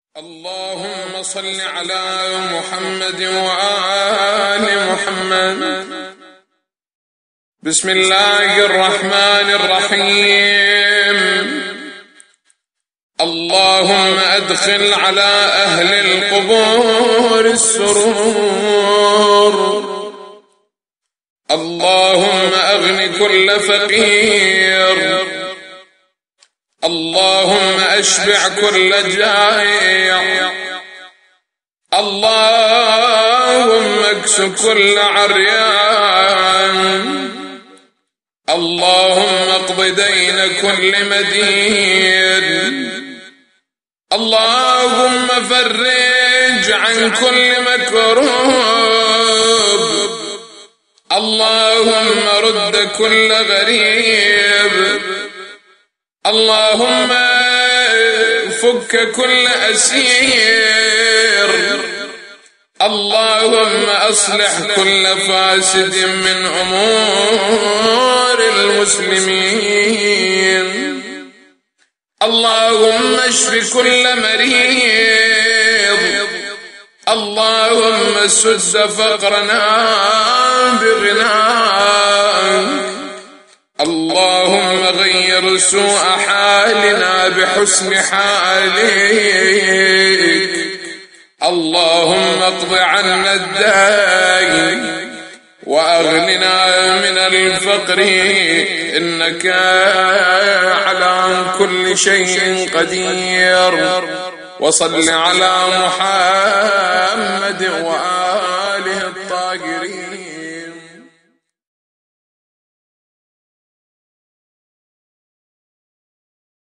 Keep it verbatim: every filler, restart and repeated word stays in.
اللهم صل على محمد وآل محمد. بسم الله الرحمن الرحيم. اللهم أدخل على أهل القبور السرور. اللهم أغن كل فقير. اللهم أشبع كل جائع. اللهم اكس كل عريان. اللهم اقض دين كل مدين. اللهم فرج عن كل مكروب. اللهم رد كل غريب. اللهم فك كل أسير. اللهم أصلح كل فاسد من أمور المسلمين. اللهم اشف كل مريض. اللهم سد فقرنا بغناك. اللهم غير سوء حالنا بحسن حالك. اللهم اقض عنا الدين وأغننا من الفقر إنك على كل شيء قدير. وصل على محمد وآله.